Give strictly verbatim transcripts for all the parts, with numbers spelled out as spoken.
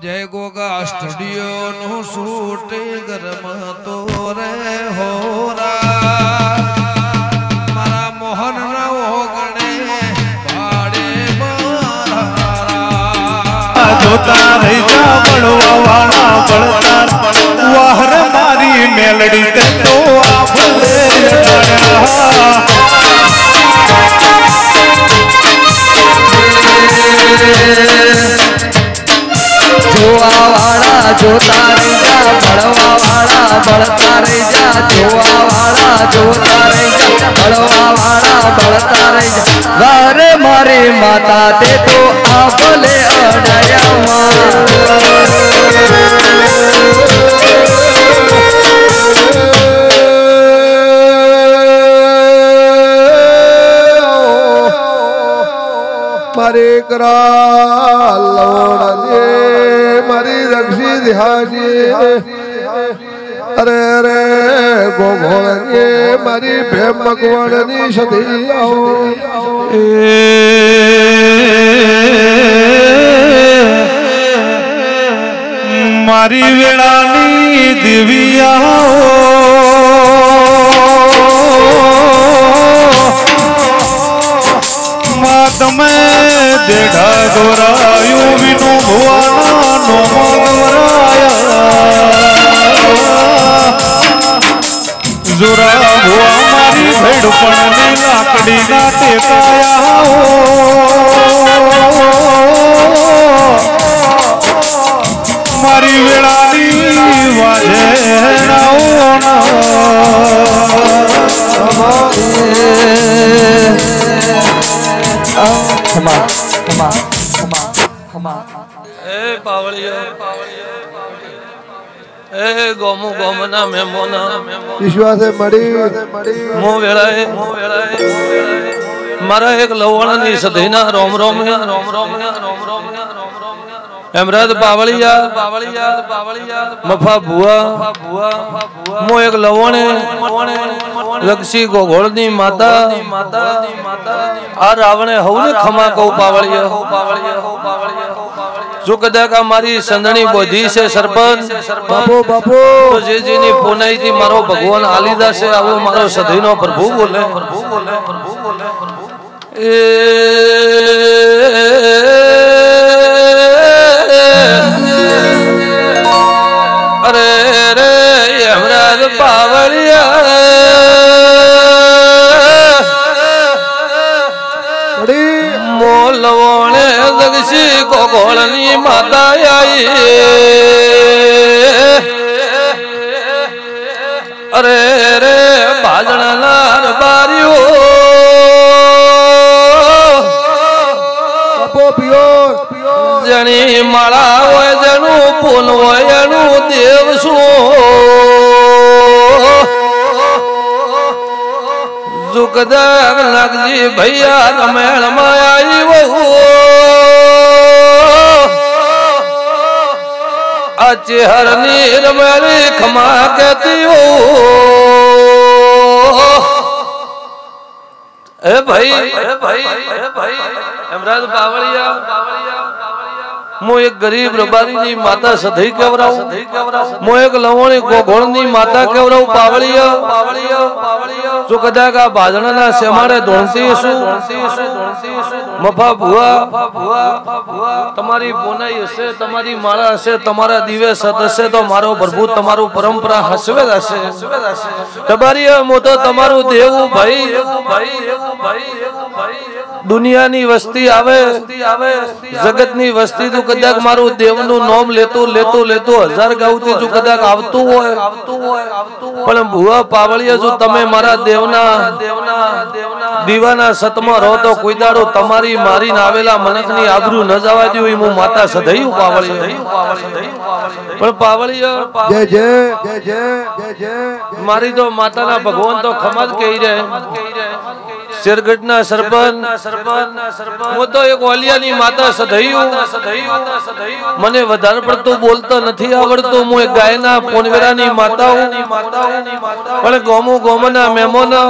जय गोगा स्टूडियो नु शूट गरम तो रे होरा मारा मोहन रहो गणे बाड़े मारा जोता रही जा बड़वा वाला बड़तार वाहर मारी मेलड़ी ते तो आपले जोआ वाला जोता रही जा बड़वा वाला बड़ता रही जा जोआ वाला जोता रही जा बड़वा वाला बड़ता रही जा वारे मारी माता ते तो आपले अडया मारे करा लवड़े मारी रक्षी ध्यानी अरे अरे गोघोड़े मारी भेम मकवाड़नी सदी आओ मारी वेड़ानी दिव्या में देढ़ा गोरायु विनु भुआना नो गोराया जोरा भुआ मारी भेड़ पड़ने लाकड़ी ना टेकाया मारी वेड़ानी वाजे ना खमा खमा खमा खमा ए पावलिया ए गोमु गोमना मेमोना विश्वास है मड़ी मो वेळाए मो वेळाए मारा एक लवणनी सधीना रोम रोम रोम रोम रोम रोम रोम एमराद पावलिया पावलिया पावलिया मफा बुआ बुआ मो एक लवणे लक्षी गोघोळनी माता माता माता आ रावणे हवने खमा को पावलिया हो पावलिया हो पावलिया हो पावलिया जो कदा का मारी संदणी बोधी से सरपंच बाबू बाबू तो जे जे ने पुनाई थी मारो भगवान आलीदा से आवो मारो सधीनो प्रभु बोले प्रभु बोले प्रभु बोले प्रभु ए अरे रे यमराज पावलिया मोलवणे दक्षी गोघोळनी माता आई अरे रे भाजणनार बारियो जणी माळा होय जणू पुन होय जणू देव सो जुगदाग लगजी भैया रमेण मायाई वो अच्छे हर नीर मेरी खमा कहती हो ए भाई ए भाई ए भाई एमराज पावलिया मो एक गरीब रबारी नी माता सधई केवराऊ मो एक लवणी गोघोळ नी माता केवराऊ पावलिया पावलिया पावलिया जो कदा का बाजणना सेमाड़े धोणती सु मफा भुआ भुआ भुआ તમારી બોનાઈ હશે તમારી માળા હશે તમારા દિવે સત હશે તો મારો પ્રભુ તમારું પરંપરા હસવે હશે તમારી મો તો તમારું દેવું ભાઈ ભાઈ ભાઈ ભાઈ દુનિયાની વસ્તી આવે જગતની વસ્તી તો કદાચ મારું દેવનું નામ લેતો લેતો લેતો હજાર ગાઉથી જો કદાચ આવતું હોય પણ ભુવા પાવળિયા જો તમે મારા દેવના દેવના દીવાના સતમાં રહો તો કોઈ દાડો તમારી મારી આવેલા મનકની આબરૂ ન જવા દઉં હું માતા સધઈ પાવળિયા પણ પાવળિયા जय जय जय जय जय जय मारी तो माताना भगवान तो खमत कही रहे શેરગઢના સરપંચ હું તો એક ઓલિયાની માતા સધૈયું મને વધારે પડતું બોલતો નથી આવડતું હું એક ગાયના પોનવેરાની માતા હું પણ ગોમુ ગોમના મેમોના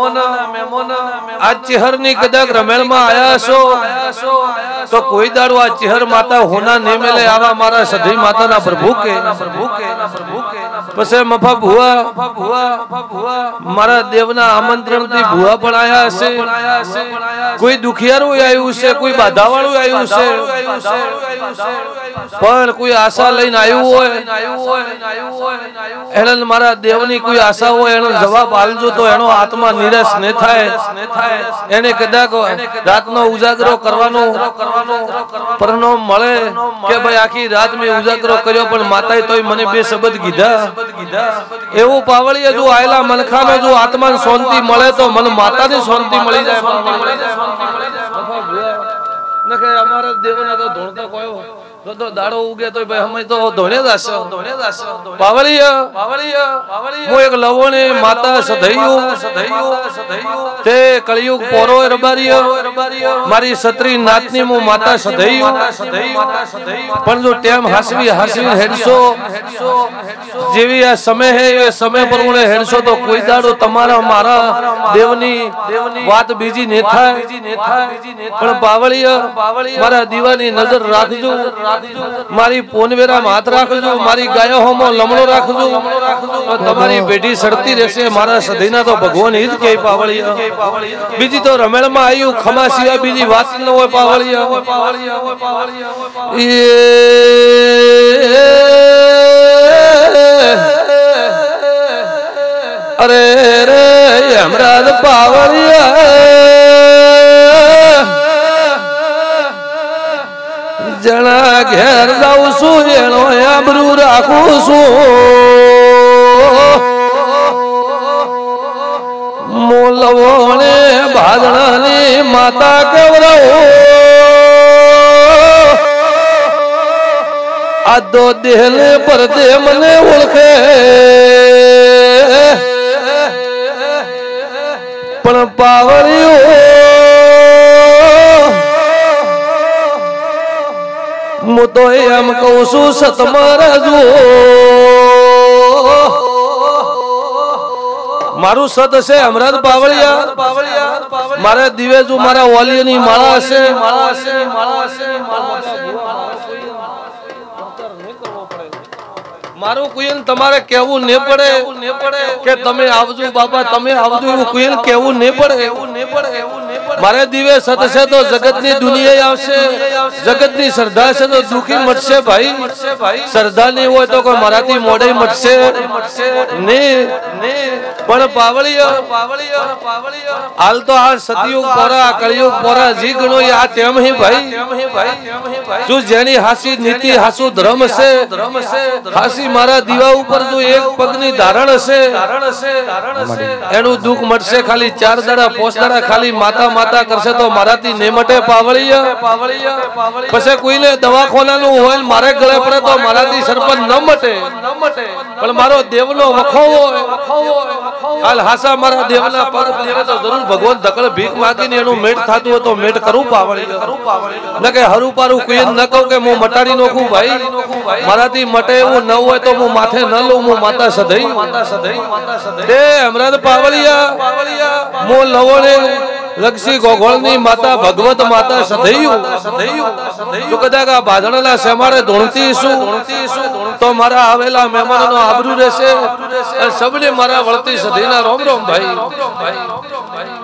આ ચેહરની કદાચ રમેણમાં આયા છો તો કોઈ દાડો આ ચેહર માતા હોના ને મેલે આવા મારા સધઈ માતાના પ્રભુ કે પછી મફા ભુવા મારા દેવના આમંત્રણથી ભુવા પણ આયા હશે કોઈ દુખિયારું આવ્યું છે કોઈ બાધાવાળું આવ્યું છે પણ કોઈ આશા લઈને આવ્યું હોય એને મારા દેવની કોઈ આશા હોય એનો જવાબ આલજો તો એનો આત્મા નિરાશ ન થાય એને કદાચ રાતનો ઉજાગરો કરવાનો પરણો મળે કે ભાઈ આખી રાત મેં ઉજાગરો કર્યો પણ માતાએ તોય મને બે શબ્દ કીધા એવું પાવળીએ જો આયલા મનખાનો જો આત્માને શાંતિ મળે તો મને માતાની શાંતિ મળી જાય નકે અમારા દેવના તો ધોણતા કોયો તો તો દાડો ઉગે તો ભાઈ અમે તો ધોણે દાસો ધોણે દાસો પાવળીયા પાવળીયા હું એક લવણે માતા સધૈયું સધૈયું તે કળિયુગ પોરો રબારીયો મારી સત્રી નાતની હું માતા સધૈયું પણ જો ટેમ હાસવી હાસવી હેડશો જેવી આ સમય હે એ સમય પ્રમાણે હેડશો તો કોઈ દાડો તમારા મારા દેવની વાત બીજી ને થાય પણ પાવળીયા મારા દીવાની નજર રાખજો મારી પોનવેરામાં હાથ રાખજો મારી ગાયો હોમો લમણો રાખજો તમારી પેઢી સડતી રહેશે મારા સધીના તો ભગવાન હિત કે પાવળિયા બીજી તો રમેણમાં આવ્યું ખમા સિવાય બીજી વાત ન હોય પાવળિયા અરે રે હમણાં પાવળિયા જણા ઘેર જાઉં છું એનો આબરૂ રાખું છું મોલવોને ભાદણાની માતા કેવરાવો આ દો દેહને પરદે મને ઓળખે પણ પાવળિયો હું તો એમ કહું છું સતમારા જુઓ મારું સત છે અમરાદ પાવળિયા મારા દિવેજુ મારા ઓલિયની માળા છે માળા છે માળા છે મારું કોઈ તમારે કેવું ન પડે કે તમે આવજો બાપા તમે આવજો એવું કોઈ કેવું ન પડે એવું ન પડે એવું મારે દિવે સત છે તો જગતની દુનિયા આવશે જગતની શ્રદ્ધા છે તો દુખી મટશે ભાઈ શ્રદ્ધા નહીં હોય તો કોઈ મારાથી મોઢે મટશે ને પણ પાવળિયા હાલ તો આ સતયુગ પોરા કળિયુગ પોરા જી ગણો આ તેમ હી ભાઈ શું જેની હાસી નીતિ હાસુ ધર્મ છે હાસી મારા દીવા ઉપર જો એક પગની ધારણ હશે એનું દુઃખ મટશે ખાલી ચાર દાડા પોસ દાડા ખાલી માતા માતા કરશે તો મારાથી ને મટે પાવળિયા પછી કોઈને દવાખાનાનું હોય મારે ગળે પડે તો મારાથી સરપંચ ન મટે પણ મારો દેવનો વખો હોય હાલ હાસા મારા દેવના પર દેવે તો જરૂર ભગવાન ધકળ ભીખ માંગીને એનું મેટ થાતું હોય તો મેટ કરું પાવળિયા ન કે હરું પારું કોઈ ન કહું કે હું મટાડી નાખું ભાઈ મારાથી મટે એવું ન હોય તો હું માથે ન લઉં હું માતા સધઈ માતા સધઈ તે અમરાદ પાવળિયા મો લવણે લક્ષી ગોગોળની માતા ભગવત માતા સધૈયું જો કદાચ આ બાંધણેલા સેમાડે ધોણતી શું તો મારા આવેલા મહેમાનોનો આબરૂ રહેશે સબને મારા વળતી સધૈના રોમ રોમ ભાઈ